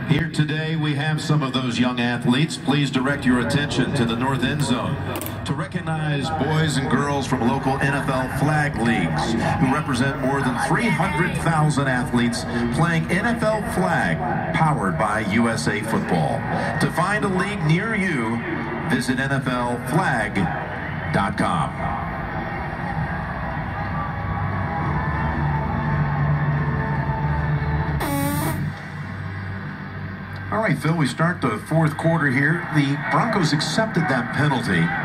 Here today we have some of those young athletes. Please direct your attention to the north end zone to recognize boys and girls from local NFL flag leagues who represent more than 300,000 athletes playing NFL flag powered by USA Football. To find a league near you, visit NFLflag.com. All right, Phil, we start the fourth quarter here. The Broncos accepted that penalty.